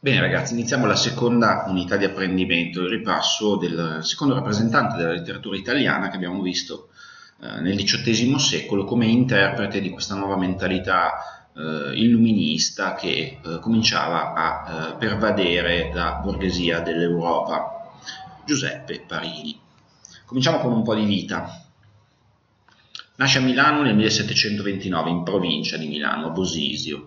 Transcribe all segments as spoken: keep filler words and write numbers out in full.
Bene ragazzi, iniziamo la seconda unità di apprendimento, il ripasso del secondo rappresentante della letteratura italiana che abbiamo visto eh, nel diciottesimo secolo come interprete di questa nuova mentalità eh, illuminista che eh, cominciava a eh, pervadere la borghesia dell'Europa, Giuseppe Parini. Cominciamo con un po' di vita. Nasce a Milano nel millesettecentoventinove, in provincia di Milano, a Bosisio.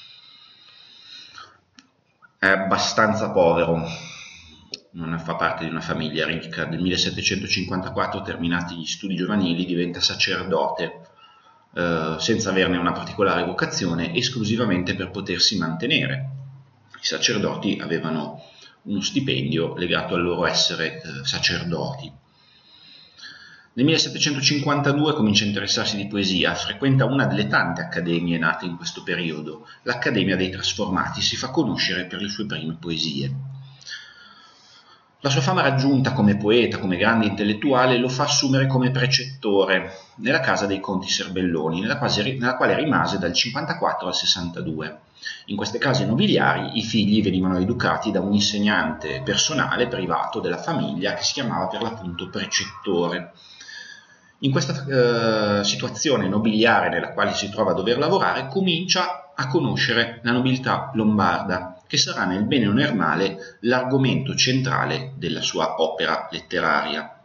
È abbastanza povero, non fa parte di una famiglia ricca. Nel millesettecentocinquantaquattro, terminati gli studi giovanili, diventa sacerdote, eh, senza averne una particolare vocazione, esclusivamente per potersi mantenere. I sacerdoti avevano uno stipendio legato al loro essere eh, sacerdoti. Nel millesettecentocinquantadue comincia a interessarsi di poesia, frequenta una delle tante accademie nate in questo periodo, l'Accademia dei Trasformati, si fa conoscere per le sue prime poesie. La sua fama raggiunta come poeta, come grande intellettuale, lo fa assumere come precettore nella casa dei Conti Serbelloni, nella quale, nella quale rimase dal cinquantaquattro al sessantadue. In queste case nobiliari i figli venivano educati da un insegnante personale privato della famiglia che si chiamava per l'appunto precettore. In questa eh, situazione nobiliare nella quale si trova a dover lavorare, comincia a conoscere la nobiltà lombarda, che sarà nel bene o nel male l'argomento centrale della sua opera letteraria.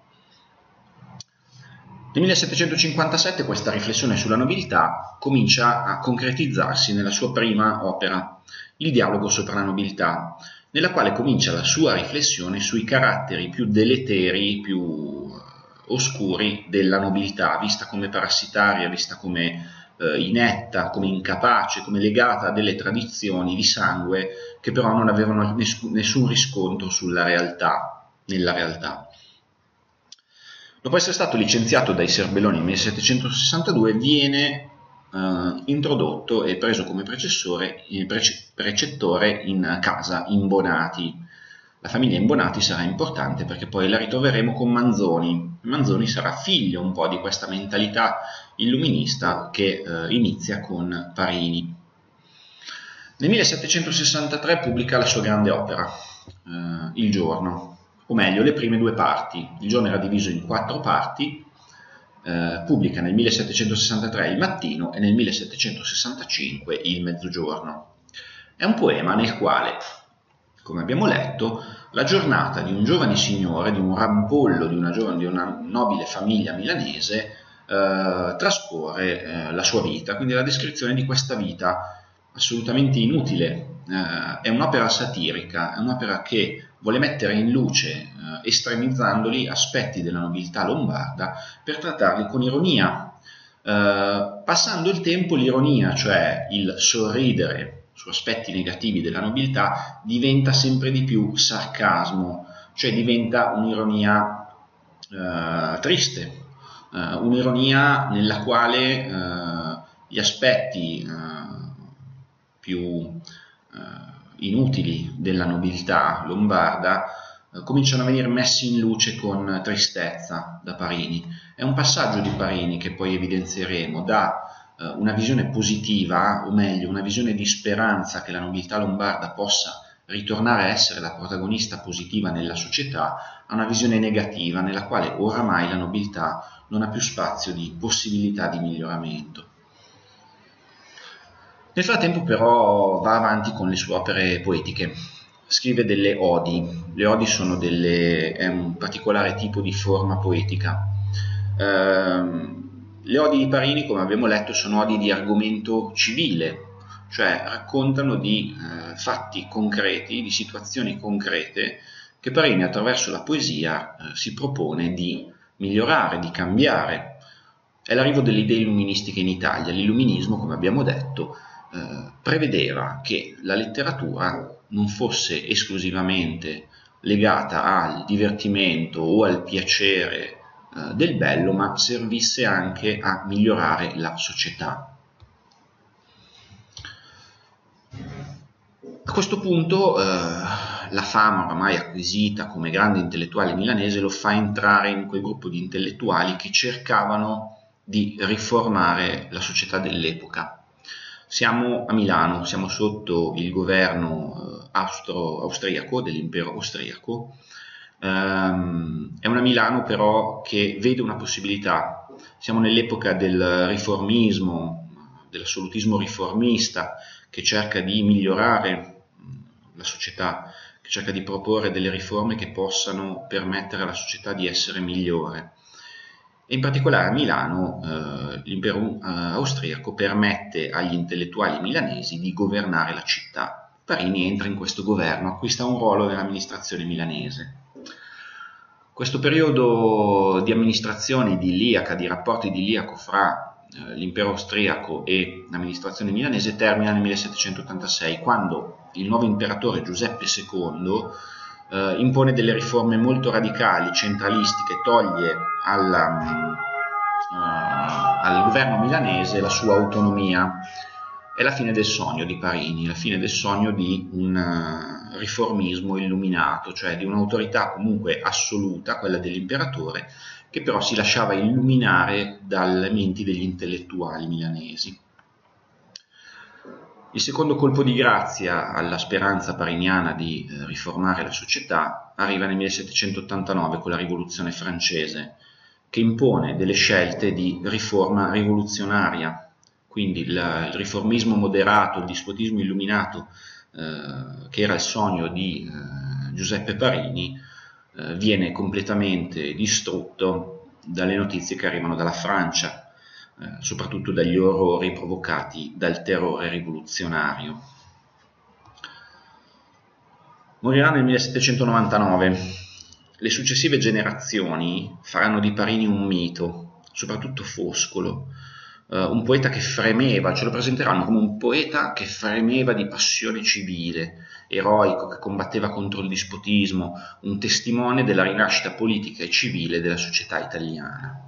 Nel millesettecentocinquantasette questa riflessione sulla nobiltà comincia a concretizzarsi nella sua prima opera, Il dialogo sopra la nobiltà, nella quale comincia la sua riflessione sui caratteri più deleteri, più oscuri della nobiltà, vista come parassitaria, vista come eh, inetta, come incapace, come legata a delle tradizioni di sangue che però non avevano nessun, nessun riscontro sulla realtà, nella realtà. Dopo essere stato licenziato dai Serbelloni nel millesettecentosessantadue, viene eh, introdotto e preso come precessore, prece, precettore in casa Imbonati. La famiglia Imbonati sarà importante perché poi la ritroveremo con Manzoni. Manzoni sarà figlio un po' di questa mentalità illuminista che eh, inizia con Parini. Nel millesettecentosessantatré pubblica la sua grande opera, eh, Il giorno, o meglio le prime due parti. Il giorno era diviso in quattro parti, eh, pubblica nel millesettecentosessantatré Il mattino e nel millesettecentosessantacinque Il mezzogiorno. È un poema nel quale, come abbiamo letto, la giornata di un giovane signore, di un rampollo di una, giovane, di una nobile famiglia milanese, eh, trascorre eh, la sua vita, quindi la descrizione di questa vita assolutamente inutile. Eh, è un'opera satirica, è un'opera che vuole mettere in luce, eh, estremizzandoli, aspetti della nobiltà lombarda per trattarli con ironia. Eh, passando il tempo, l'ironia, cioè il sorridere su aspetti negativi della nobiltà, diventa sempre di più sarcasmo, cioè diventa un'ironia eh, triste, eh, un'ironia nella quale eh, gli aspetti eh, più eh, inutili della nobiltà lombarda eh, cominciano a venire messi in luce con tristezza da Parini. È un passaggio di Parini che poi evidenzieremo da una visione positiva, o meglio una visione di speranza che la nobiltà lombarda possa ritornare a essere la protagonista positiva nella società, a una visione negativa nella quale oramai la nobiltà non ha più spazio di possibilità di miglioramento. Nel frattempo però va avanti con le sue opere poetiche, scrive delle odi. Le odi sono delle, è un particolare tipo di forma poetica. Ehm, Le odi di Parini, come abbiamo letto, sono odi di argomento civile, cioè raccontano di eh, fatti concreti, di situazioni concrete che Parini attraverso la poesia eh, si propone di migliorare, di cambiare. È l'arrivo delle idee illuministiche in Italia. L'illuminismo, come abbiamo detto, eh, prevedeva che la letteratura non fosse esclusivamente legata al divertimento o al piacere del bello, ma servisse anche a migliorare la società. A questo punto eh, la fama oramai acquisita come grande intellettuale milanese lo fa entrare in quel gruppo di intellettuali che cercavano di riformare la società dell'epoca. Siamo a Milano, siamo sotto il governo austro, austriaco, dell'impero austriaco. Um, è una Milano però che vede una possibilità. Siamo nell'epoca del riformismo, dell'assolutismo riformista, che cerca di migliorare la società, che cerca di proporre delle riforme che possano permettere alla società di essere migliore. E in particolare a Milano eh, l'impero eh, austriaco permette agli intellettuali milanesi di governare la città. Parini entra in questo governo, acquista un ruolo nell'amministrazione milanese. Questo periodo di amministrazione idilliaca, di rapporto idilliaco fra eh, l'impero austriaco e l'amministrazione milanese termina nel millesettecentottantasei, quando il nuovo imperatore Giuseppe secondo eh, impone delle riforme molto radicali, centralistiche, toglie alla, uh, al governo milanese la sua autonomia. È la fine del sogno di Parini, la fine del sogno di un uh, riformismo illuminato, cioè di un'autorità comunque assoluta, quella dell'imperatore, che però si lasciava illuminare dalle menti degli intellettuali milanesi. Il secondo colpo di grazia alla speranza pariniana di eh, riformare la società arriva nel millesettecentottantanove con la Rivoluzione francese, che impone delle scelte di riforma rivoluzionaria. Quindi il, il riformismo moderato, il dispotismo illuminato, eh, che era il sogno di eh, Giuseppe Parini, eh, viene completamente distrutto dalle notizie che arrivano dalla Francia, eh, soprattutto dagli orrori provocati dal terrore rivoluzionario. Morirà nel millesettecentonovantanove. Le successive generazioni faranno di Parini un mito, soprattutto Foscolo, Uh, un poeta che fremeva, ce lo presenteranno come un poeta che fremeva di passione civile, eroico, che combatteva contro il dispotismo, un testimone della rinascita politica e civile della società italiana.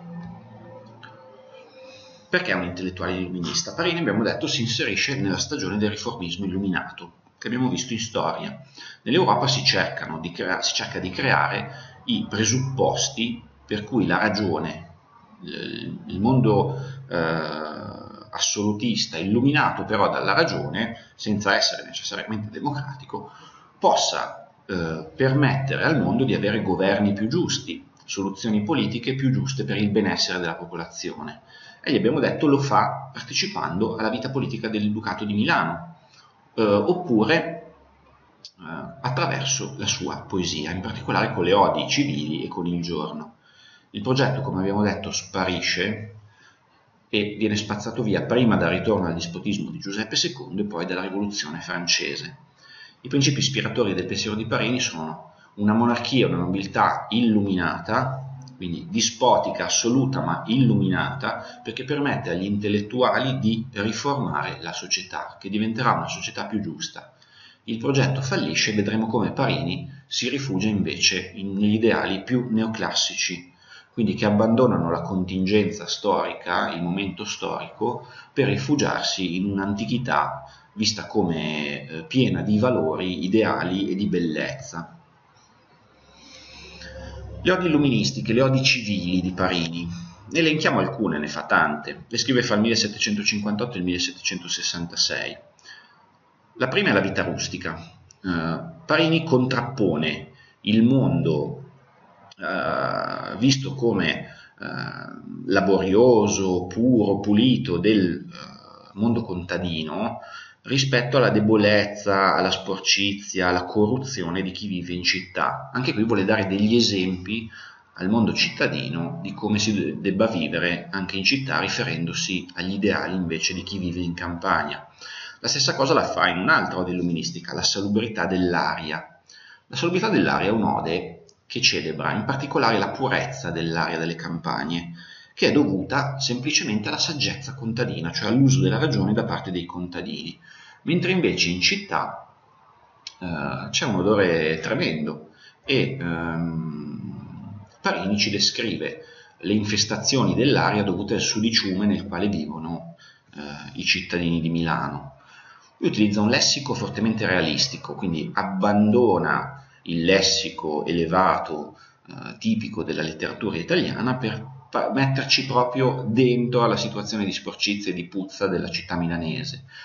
Perché è un intellettuale illuminista? Parini, abbiamo detto, si inserisce nella stagione del riformismo illuminato, che abbiamo visto in storia. Nell'Europa si, cercano di crea- si cerca di creare i presupposti per cui la ragione, il mondo eh, assolutista, illuminato però dalla ragione, senza essere necessariamente democratico, possa eh, permettere al mondo di avere governi più giusti, soluzioni politiche più giuste per il benessere della popolazione. E gli abbiamo detto lo fa partecipando alla vita politica del Ducato di Milano, eh, oppure eh, attraverso la sua poesia, in particolare con le odi civili e con il giorno. Il progetto, come abbiamo detto, sparisce e viene spazzato via prima dal ritorno al dispotismo di Giuseppe secondo e poi dalla Rivoluzione francese. I principi ispiratori del pensiero di Parini sono una monarchia, una nobiltà illuminata, quindi dispotica, assoluta ma illuminata, perché permette agli intellettuali di riformare la società, che diventerà una società più giusta. Il progetto fallisce e vedremo come Parini si rifugia invece negli ideali più neoclassici, quindi che abbandonano la contingenza storica, il momento storico, per rifugiarsi in un'antichità vista come eh, piena di valori, ideali e di bellezza. Le odi illuministiche, le odi civili di Parini, ne elenchiamo alcune, ne fa tante, le scrive fra il millesettecentocinquantotto e il millesettecentosessantasei. La prima è la vita rustica. Eh, Parini contrappone il mondo Uh, visto come uh, laborioso, puro, pulito del uh, mondo contadino rispetto alla debolezza, alla sporcizia, alla corruzione di chi vive in città. Anche qui vuole dare degli esempi al mondo cittadino di come si debba vivere anche in città, riferendosi agli ideali invece di chi vive in campagna. La stessa cosa la fa in un'altra ode illuministica, la salubrità dell'aria. La salubrità dell'aria è un'ode che celebra in particolare la purezza dell'aria delle campagne, che è dovuta semplicemente alla saggezza contadina, cioè all'uso della ragione da parte dei contadini, mentre invece in città eh, c'è un odore tremendo e ehm, Parini ci descrive le infestazioni dell'aria dovute al sudiciume nel quale vivono eh, i cittadini di Milano. Lui utilizza un lessico fortemente realistico, quindi abbandona il lessico elevato eh, tipico della letteratura italiana per metterci proprio dentro alla situazione di sporcizia e di puzza della città milanese.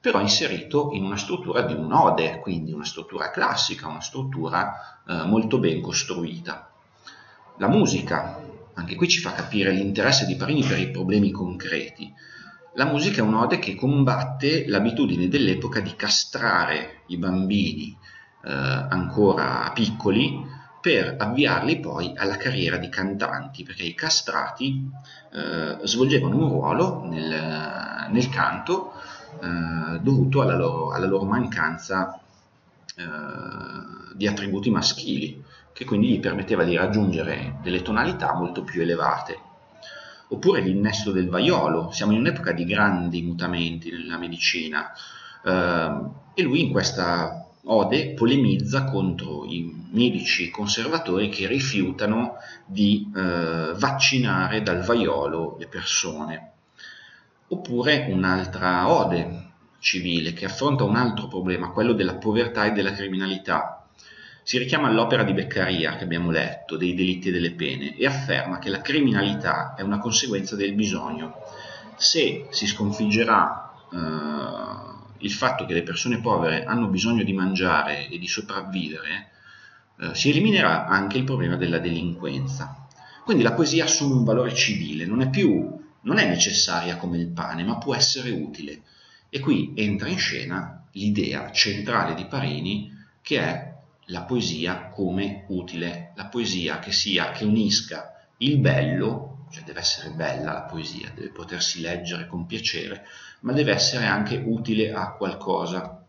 però inserito in una struttura di un'ode, quindi una struttura classica, una struttura eh, molto ben costruita. La musica, anche qui ci fa capire l'interesse di Parini per i problemi concreti. La musica è un'ode che combatte l'abitudine dell'epoca di castrare i bambini eh, ancora piccoli per avviarli poi alla carriera di cantanti, perché i castrati eh, svolgevano un ruolo nel, nel canto eh, dovuto alla loro, alla loro mancanza eh, di attributi maschili, che quindi gli permetteva di raggiungere delle tonalità molto più elevate. Oppure l'innesto del vaiolo, siamo in un'epoca di grandi mutamenti nella medicina, eh, e lui in questa ode polemizza contro i medici conservatori che rifiutano di eh, vaccinare dal vaiolo le persone. Oppure un'altra ode civile che affronta un altro problema, quello della povertà e della criminalità. Si richiama all'opera di Beccaria che abbiamo letto, dei delitti e delle pene, e afferma che la criminalità è una conseguenza del bisogno. Se si sconfiggerà eh, il fatto che le persone povere hanno bisogno di mangiare e di sopravvivere, eh, si eliminerà anche il problema della delinquenza. Quindi la poesia assume un valore civile, non è più, non è necessaria come il pane, ma può essere utile. E qui entra in scena l'idea centrale di Parini, che è la poesia come utile, la poesia che sia, che unisca il bello, cioè deve essere bella la poesia, deve potersi leggere con piacere, ma deve essere anche utile a qualcosa.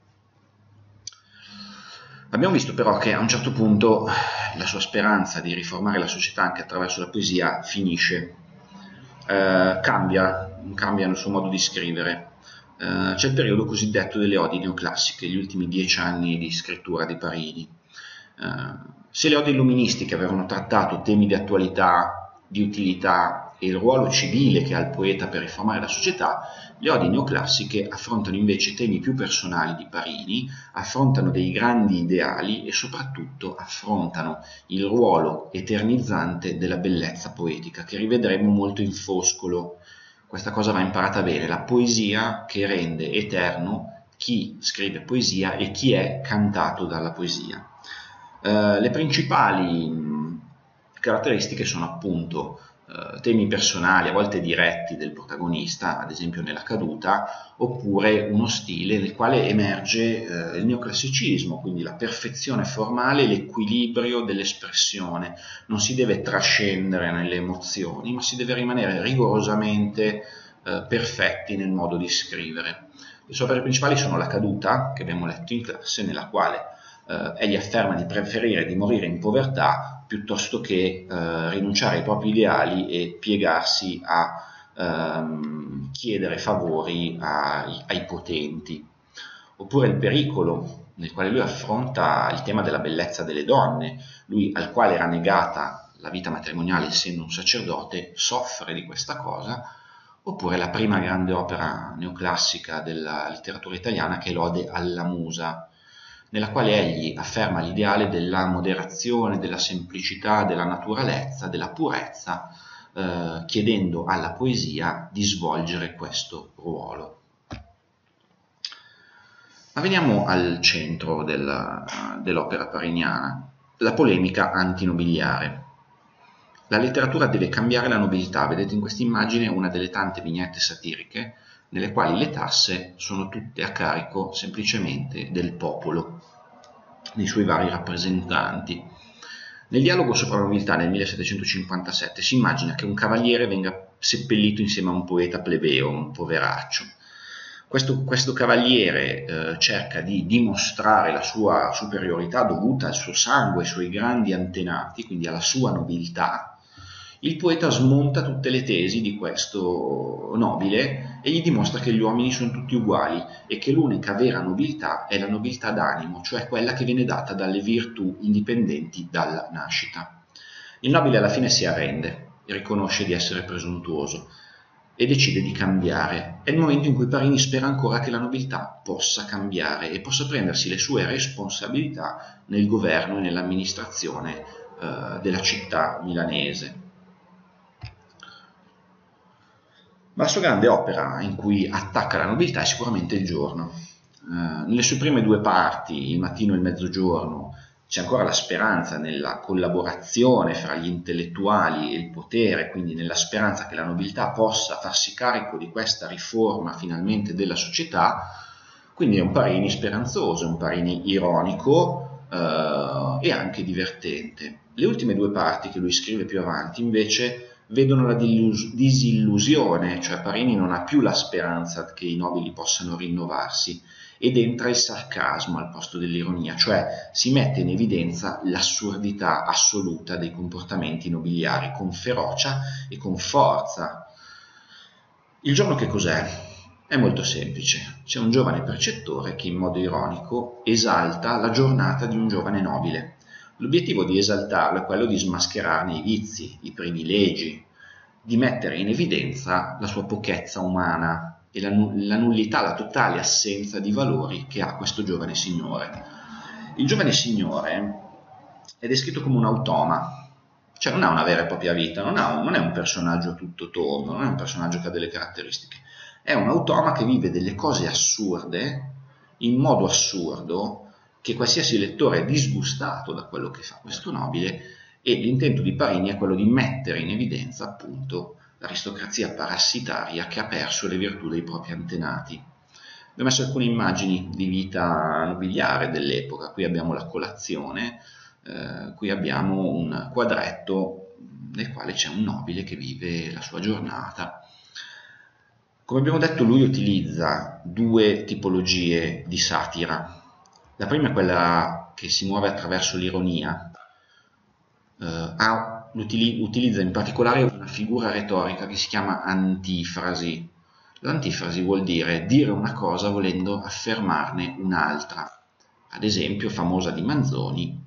Abbiamo visto però che a un certo punto la sua speranza di riformare la società anche attraverso la poesia finisce, eh, cambia, cambia il suo modo di scrivere. Eh, c'è il periodo cosiddetto delle odi neoclassiche, gli ultimi dieci anni di scrittura di Parini. Eh, se le odi illuministiche avevano trattato temi di attualità, di utilità e il ruolo civile che ha il poeta per riformare la società, le odi neoclassiche affrontano invece temi più personali di Parini, affrontano dei grandi ideali e soprattutto affrontano il ruolo eternizzante della bellezza poetica, che rivedremo molto in Foscolo. Questa cosa va imparata bene, la poesia che rende eterno chi scrive poesia e chi è cantato dalla poesia. Uh, le principali mh, caratteristiche sono appunto uh, temi personali, a volte diretti del protagonista, ad esempio nella Caduta, oppure uno stile nel quale emerge uh, il neoclassicismo, quindi la perfezione formale, l'equilibrio dell'espressione. Non si deve trascendere nelle emozioni, ma si deve rimanere rigorosamente uh, perfetti nel modo di scrivere. Le sue opere principali sono La Caduta, che abbiamo letto in classe, nella quale Uh, egli afferma di preferire di morire in povertà piuttosto che uh, rinunciare ai propri ideali e piegarsi a um, chiedere favori ai, ai potenti. Oppure Il Pericolo, nel quale lui affronta il tema della bellezza delle donne, lui al quale era negata la vita matrimoniale essendo un sacerdote, soffre di questa cosa. Oppure la prima grande opera neoclassica della letteratura italiana, che è l'Ode alla Musa, nella quale egli afferma l'ideale della moderazione, della semplicità, della naturalezza, della purezza, eh, chiedendo alla poesia di svolgere questo ruolo. Ma veniamo al centro della, dell'opera pariniana, la polemica antinobiliare. La letteratura deve cambiare la nobiltà. Vedete in questa immagine una delle tante vignette satiriche nelle quali le tasse sono tutte a carico semplicemente del popolo, dei suoi vari rappresentanti. Nel dialogo sopra la nobiltà nel millesettecentocinquantasette si immagina che un cavaliere venga seppellito insieme a un poeta plebeo, un poveraccio. Questo, questo cavaliere eh, cerca di dimostrare la sua superiorità dovuta al suo sangue, ai suoi grandi antenati, quindi alla sua nobiltà. Il poeta smonta tutte le tesi di questo nobile e gli dimostra che gli uomini sono tutti uguali e che l'unica vera nobiltà è la nobiltà d'animo, cioè quella che viene data dalle virtù indipendenti dalla nascita. Il nobile alla fine si arrende, riconosce di essere presuntuoso e decide di cambiare. È il momento in cui Parini spera ancora che la nobiltà possa cambiare e possa prendersi le sue responsabilità nel governo e nell'amministrazione eh, della città milanese. Ma la sua grande opera in cui attacca la nobiltà è sicuramente Il giorno. Eh, nelle sue prime due parti, Il mattino e il mezzogiorno, c'è ancora la speranza nella collaborazione fra gli intellettuali e il potere, quindi nella speranza che la nobiltà possa farsi carico di questa riforma finalmente della società. Quindi è un Parini speranzoso, è un Parini ironico eh, e anche divertente. Le ultime due parti che lui scrive più avanti invece vedono la disillusione, cioè Parini non ha più la speranza che i nobili possano rinnovarsi ed entra il sarcasmo al posto dell'ironia, cioè si mette in evidenza l'assurdità assoluta dei comportamenti nobiliari con ferocia e con forza. Il giorno che cos'è? È molto semplice. C'è un giovane precettore che in modo ironico esalta la giornata di un giovane nobile. L'obiettivo di esaltarlo è quello di smascherarne i vizi, i privilegi, di mettere in evidenza la sua pochezza umana e la, la nullità, la totale assenza di valori che ha questo giovane signore. Il giovane signore è descritto come un automa, cioè non ha una vera e propria vita, non, ha un, non è un personaggio a tutto tondo, non è un personaggio che ha delle caratteristiche, è un automa che vive delle cose assurde in modo assurdo che qualsiasi lettore è disgustato da quello che fa questo nobile, e l'intento di Parini è quello di mettere in evidenza appunto l'aristocrazia parassitaria che ha perso le virtù dei propri antenati. Abbiamo messo alcune immagini di vita nobiliare dell'epoca. Qui abbiamo la colazione, eh, qui abbiamo un quadretto nel quale c'è un nobile che vive la sua giornata. Come abbiamo detto, lui utilizza due tipologie di satira. La prima è quella che si muove attraverso l'ironia. Uh, ha, utilizza in particolare una figura retorica che si chiama antifrasi. L'antifrasi vuol dire dire una cosa volendo affermarne un'altra. Ad esempio, famosa di Manzoni,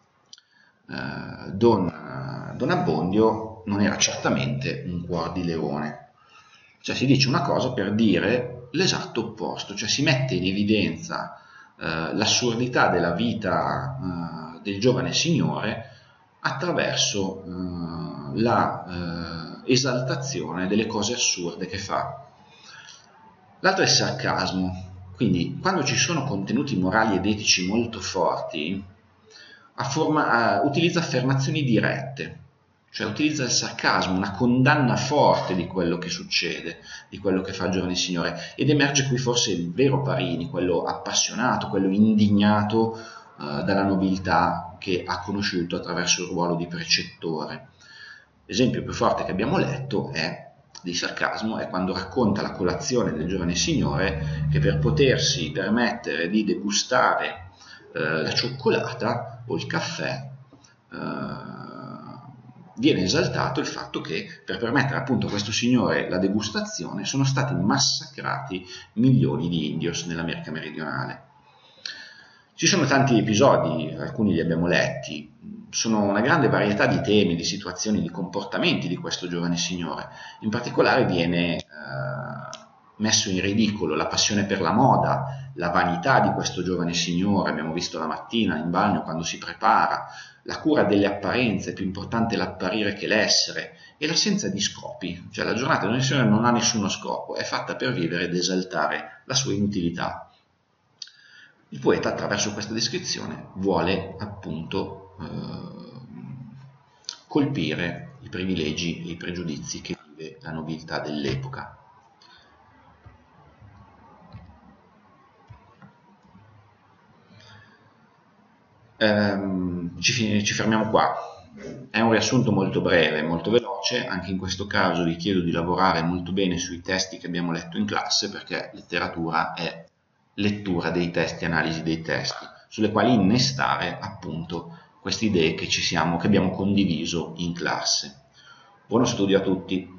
uh, Don, Don Abbondio non era certamente un cuor di leone. Cioè si dice una cosa per dire l'esatto opposto, cioè si mette in evidenza uh, l'assurdità della vita uh, del giovane signore attraverso uh, la uh, esaltazione delle cose assurde che fa. L'altro è il sarcasmo, quindi quando ci sono contenuti morali ed etici molto forti, afforma, uh, utilizza affermazioni dirette, cioè utilizza il sarcasmo, una condanna forte di quello che succede, di quello che fa il giovane signore, ed emerge qui forse il vero Parini, quello appassionato, quello indignato uh, dalla nobiltà che ha conosciuto attraverso il ruolo di precettore. L'esempio più forte che abbiamo letto è di sarcasmo è quando racconta la colazione del giovane signore che per potersi permettere di degustare eh, la cioccolata o il caffè eh, viene esaltato il fatto che per permettere appunto a questo signore la degustazione sono stati massacrati milioni di indios nell'America meridionale. Ci sono tanti episodi, alcuni li abbiamo letti, sono una grande varietà di temi, di situazioni, di comportamenti di questo giovane signore. In particolare viene eh, messo in ridicolo la passione per la moda, la vanità di questo giovane signore, abbiamo visto la mattina in bagno quando si prepara, la cura delle apparenze, più importante l'apparire che l'essere, e l'assenza di scopi, cioè la giornata di un signore non ha nessuno scopo, è fatta per vivere ed esaltare la sua inutilità. Il poeta attraverso questa descrizione vuole appunto eh, colpire i privilegi e i pregiudizi che vive la nobiltà dell'epoca. Ehm, ci, ci fermiamo qua. È un riassunto molto breve, molto veloce, anche in questo caso vi chiedo di lavorare molto bene sui testi che abbiamo letto in classe, perché letteratura è lettura dei testi, analisi dei testi, sulle quali innestare appunto queste idee che ci siamo, che abbiamo condiviso in classe. Buono studio a tutti!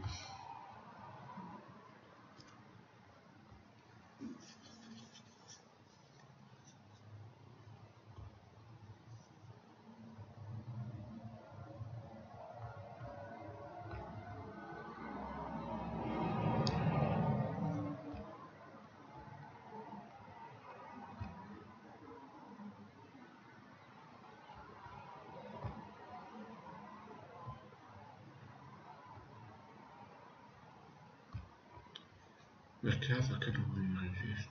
Perché? Perché non mi registro?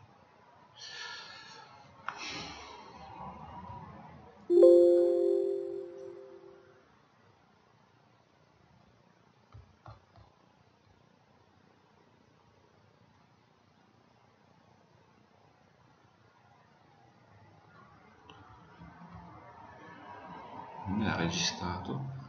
Non l'ha registrato.